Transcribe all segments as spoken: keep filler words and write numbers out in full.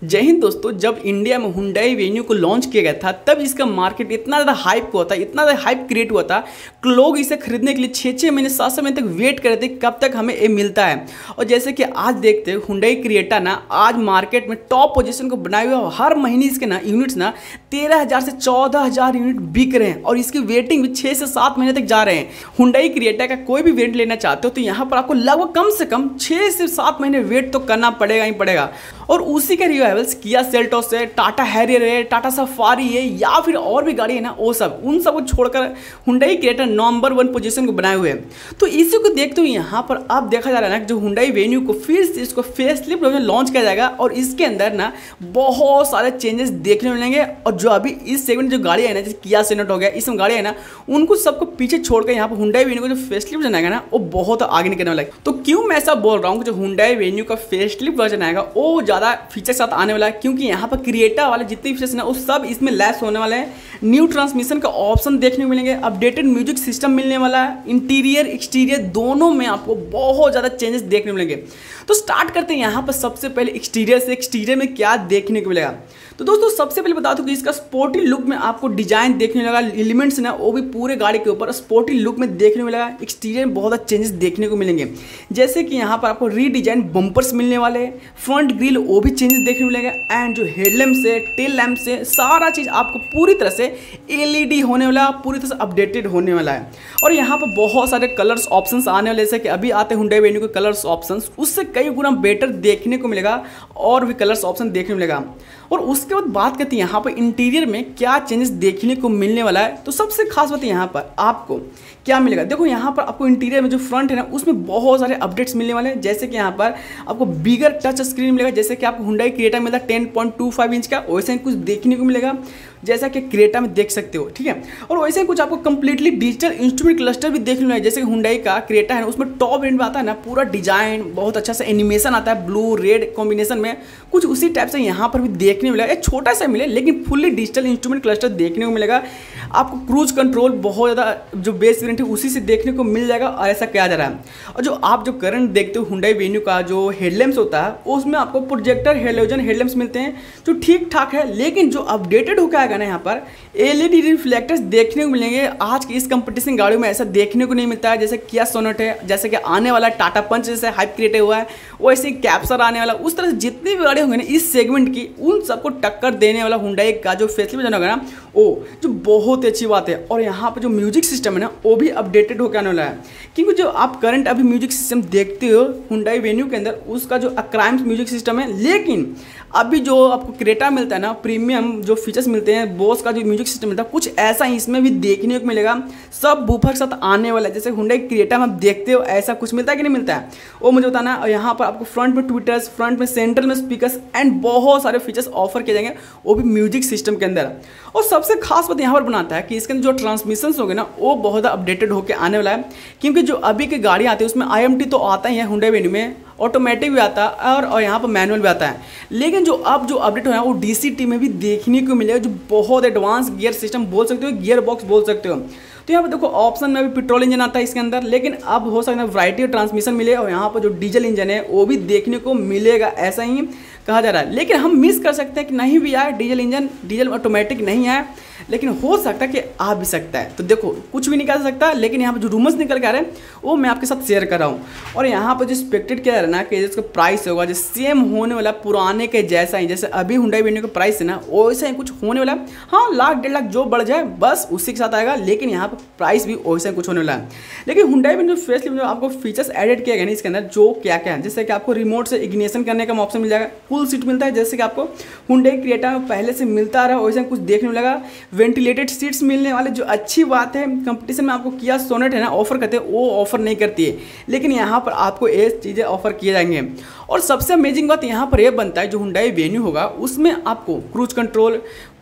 जय हिंद दोस्तों। जब इंडिया में हुंडई वेन्यू को लॉन्च किया गया था तब इसका मार्केट इतना ज़्यादा हाइप हुआ था, इतना ज़्यादा हाइप क्रिएट हुआ था कि लोग इसे खरीदने के लिए छः छः महीने सात सात महीने तक वेट कर रहे थे कब तक हमें ये मिलता है। और जैसे कि आज देखते हैं हुंडई क्रिएटा ना आज मार्केट में टॉप पोजीशन को बनाए हुए, हर महीने इसके ना यूनिट्स ना तेरह हज़ार से चौदह हज़ार यूनिट बिक रहे हैं और इसकी वेटिंग भी छः से सात महीने तक जा रहे हैं। हुंडई क्रिएटा का कोई भी वेरिएंट लेना चाहते हो तो यहाँ पर आपको लगभग कम से कम छः से सात महीने वेट तो करना पड़ेगा ही पड़ेगा। और उसी के रिवाइवल्स किया सेल्टोस है, टाटा हैरियर है, टाटा सफारी है या फिर और भी गाड़ी है ना, वो सब उन सब को छोड़कर Hyundai Creta number one position को बनाए हुए हैं। तो इसी को देखते हुए यहाँ पर अब देखा जा रहा है ना जो हुंडई वेन्यू को फिर से इसको फेसलिफ्ट में लॉन्च किया जाएगा और इसके अंदर ना बहुत सारे चेंजेस देखने को मिलेंगे। और जो अभी इस सेगमेंट जो गाड़ी है ना, जैसे किया सेनेट हो गया, इसमें गाड़ी है ना, उनको सबको पीछे छोड़कर यहाँ पर हुंडई वेन्यू को जो फेसलिफ्ट बनाएगा ना वो बहुत आगे निकलने वाला है। तो क्यों मैं ऐसा बोल रहा हूँ कि जो हुंडई वेन्यू का फेसलिफ्ट वर्जन आएगा वो ज़्यादा फीचर साथ आने वाला है, क्योंकि यहाँ पर क्रिएटा वाले जितने फीचर्स ना वो सब इसमें लैस होने वाले हैं। न्यू ट्रांसमिशन का ऑप्शन देखने को मिलेंगे, अपडेटेड म्यूजिक सिस्टम मिलने वाला है, इंटीरियर एक्सटीरियर दोनों में आपको बहुत ज़्यादा चेंजेस देखने को मिलेंगे। तो स्टार्ट करते हैं यहाँ पर सबसे पहले एक्सटीरियर से। एक्सटीरियर में क्या देखने को मिलेगा तो दोस्तों सबसे पहले बता दूं कि इसका स्पोर्टी लुक में आपको डिजाइन देखने को मिलेगा, एलिमेंट्स ना वो भी पूरे गाड़ी के ऊपर स्पोर्टी लुक में देखने को मिलेगा। एक्सटीरियर में बहुत चेंजेस देखने को मिलेंगे, जैसे कि यहाँ पर आपको रीडिजाइन बम्पर्स मिलने वाले हैं, फ्रंट ग्रिल वो भी चेंजेस देखने को मिलेगा, एंड जो हेडलैम्प से टेल लैम्प से सारा चीज़ आपको पूरी तरह से एलईडी होने वाला, पूरी तरह से अपडेटेड होने वाला है। और यहाँ पर बहुत सारे कलर्स ऑप्शंस आने वाले, जैसे कि अभी आते हैं हुंडई वेन्यू के कलर्स ऑप्शंस, उससे कई गुना बेटर देखने को मिलेगा और भी कलर्स ऑप्शन देखने को मिलेगा। और उसके बाद बात करते हैं यहाँ पर इंटीरियर में क्या चेंजेस देखने को मिलने वाला है। तो सबसे खास बात है यहाँ पर आपको क्या मिलेगा। देखो यहाँ पर आपको इंटीरियर में जो फ्रंट है ना उसमें बहुत सारे अपडेट्स मिलने वाले हैं, जैसे कि यहाँ पर आपको बिगर टच स्क्रीन मिलेगा, जैसे कि आपको हुंडई क्रिएटा मिलता है ten point two five inch का, वैसे ही कुछ देखने को मिलेगा जैसा कि क्रिएटा में देख सकते हो, ठीक है। और वैसे ही कुछ आपको कंप्लीटली डिजिटल इंस्ट्रूमेंट क्लस्टर भी देखने को मिलेगा, जैसे कि हुंडई का क्रिएटा है ना उसमें टॉप वेरिएंट में आता है ना पूरा डिजाइन बहुत अच्छा सा एनिमेशन आता है ब्लू रेड कॉम्बिनेशन में, कुछ उसी टाइप से यहाँ पर भी देखने को मिलेगा। एक छोटा सा मिले लेकिन फुल्ली डिजिटल इंस्ट्रूमेंट क्लस्टर देखने को मिलेगा। आपको क्रूज कंट्रोल बहुत ज़्यादा जो बेस वेरिएंट है उसी से देखने को मिल जाएगा और ऐसा किया जा रहा है। और जो आप जो करंट देखते हो हुंडई वेन्यू का जो हेडलैम्प्स होता है उसमें आपको प्रोजेक्टर हेलोजन हेडलैम्प्स मिलते हैं जो ठीक ठाक है, लेकिन जो अपडेटेड होकर आएगा ना यहाँ पर एलईडी रिफ्लेक्टर्स देखने को मिलेंगे। आज की इस कंपटीशन गाड़ियों में ऐसा देखने को नहीं मिलता है, जैसे किया सोनेट है, जैसे कि आने वाला टाटा पंच जैसे हाइप क्रिएट हुआ है वैसे ही कैप्चर आने वाला, उस तरह से जितनी भी गाड़ी होंगे ना इस सेगमेंट की उन सबको टक्कर देने वाला हुंडई का जो फेसलिफ्ट होगा ना वो जो बहुत अच्छी बात है। और यहाँ पर जो म्यूजिक सिस्टम है ना वो भी अपडेटेड होकर आने वाला है, क्योंकि जो आप करंट अभी म्यूजिक सिस्टम देखते हो हुंडई वेन्यू के अंदर उसका जो अक्राइम्स म्यूजिक सिस्टम है, लेकिन अभी जो आपको क्रेटा मिलता है ना प्रीमियम जो फीचर्स मिलते हैं बोस का जो म्यूजिक सिस्टम मिलता है कुछ ऐसा ही इसमें भी देखने को मिलेगा। सब बूफर के साथ आने वाला है, जैसे हुंडई क्रिएटा में आप देखते हो ऐसा कुछ मिलता है कि नहीं मिलता है वो मुझे बताना। और यहाँ पर आपको फ्रंट में ट्विटर्स, फ्रंट में सेंटर में स्पीकर्स एंड बहुत सारे फीचर्स ऑफर किए जाएंगे वो भी म्यूजिक सिस्टम के अंदर। और सबसे खास बात यहाँ पर बनाता है कि इसके अंदर जो ट्रांसमिशन होंगे ना वो बहुत अपडेटेड होकर आने वाला है, क्योंकि जो अभी की गाड़ी आती है उसमें आई एम टी तो आता ही है हुंडई वेन्यू में, ऑटोमेटिक भी आता है और, और यहाँ पर मैनुअल भी आता है, लेकिन जो अब जो अपडेट हुआ है वो डीसीटी में भी देखने को मिलेगा जो बहुत एडवांस गियर सिस्टम बोल सकते हो, गियर बॉक्स बोल सकते हो। तो यहाँ पर देखो ऑप्शन में भी पेट्रोल इंजन आता है इसके अंदर, लेकिन अब हो सकता है वैरायटी ऑफ ट्रांसमिशन मिले और यहाँ पर जो डीजल इंजन है वो भी देखने को मिलेगा, ऐसा ही कहा जा रहा है। लेकिन हम मिस कर सकते हैं कि नहीं भी आए डीजल इंजन, डीजल ऑटोमेटिक नहीं आए, लेकिन हो सकता है कि आ भी सकता है। तो देखो कुछ भी नहीं कह सकता, लेकिन यहाँ पर जो रूमर्स निकल के आ रहे हैं वो मैं आपके साथ शेयर कर रहा हूँ। और यहाँ पर जो एक्सपेक्टेड किया जा रहा है ना कि जिसका प्राइस होगा जो सेम होने वाला पुराने के जैसा ही, जैसे अभी हुंडई वेन्यू का प्राइस है ना वैसा ही कुछ होने वाला है। हाँ लाख डेढ़ लाख जो बढ़ जाए बस उसी के साथ आएगा, लेकिन यहाँ पर प्राइस भी वैसा ही कुछ होने वाला है। लेकिन हुंडई वेन्यू फेसलिफ्ट जो आपको फीचर्स एडेड किया गया ना इसके अंदर जो क्या क्या है, जैसे कि आपको रिमोट से इग्निशन करने का ऑप्शन मिल जाएगा, फुल सीट मिलता है जैसे कि आपको हुंडई क्रिएटा में पहले से मिलता आ रहा है वैसे कुछ देखने को मिलेगा। वेंटिलेटेड सीट्स मिलने वाले जो अच्छी बात है, कंपटीशन में आपको किया सोनेट है ना ऑफर करते हैं वो ऑफर नहीं करती है, लेकिन यहाँ पर आपको ये चीज़ें ऑफर किए जाएंगे। और सबसे अमेजिंग बात यहाँ पर यह बनता है जो हुंडई वेन्यू होगा उसमें आपको क्रूज कंट्रोल,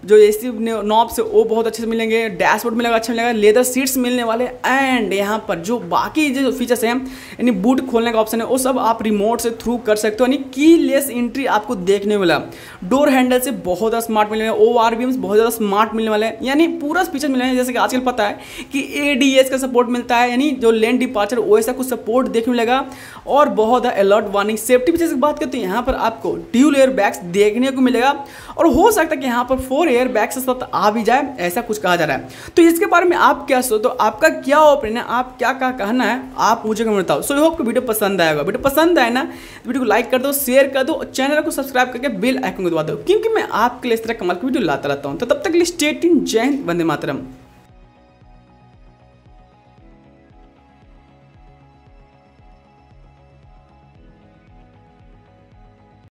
जो एसी नॉब से वो बहुत अच्छे से मिलेंगे, डैशबोर्ड मिलेगा अच्छा मिलेगा, लेदर सीट्स मिलने वाले, एंड यहाँ पर जो बाकी जो फीचर्स हैं यानी बूट खोलने का ऑप्शन है वो सब आप रिमोट से थ्रू कर सकते हो, यानी कीलेस एंट्री आपको देखने मिला। डोर हैंडल से बहुत ज़्यादा स्मार्ट मिलने वाले, ओ आर बी एम्स बहुत ज़्यादा स्मार्ट मिलने वाले हैं, यानी पूरा फीचर मिलने हैं। जैसे कि आजकल पता है कि ए डी एस का सपोर्ट मिलता है, यानी जो लेन डिपार्चर वो ऐसा कुछ सपोर्ट देखने मिलेगा, और बहुत ज़्यादा अलर्ट वार्निंग। सेफ्टी फीचर्स की बात करते हैं यहाँ पर आपको ड्यूल एयर बैग्स देखने को मिलेगा, और हो सकता है कि यहाँ पर फोर एयर बैग्स के साथ आ भी जाए, ऐसा कुछ कहा जा रहा है। तो इसके बारे में आप क्या सोचते हो, आपका क्या ओपिनियन है, आप क्या क्या कहना है आप मुझे कमेंट बताओ। सो आई होप कि वीडियो पसंद आएगा। वीडियो पसंद आए ना तो वीडियो को लाइक कर दो, शेयर कर दो, चैनल को सब्सक्राइब करके बेल आइकन को दबा दो, क्योंकि मैं आपके लिए इस तरह कमाल की वीडियो लाता रहता हूँ। तो तब तक के लिए स्टे ट्यून्ड। जय हिंद, वंदे मातरम।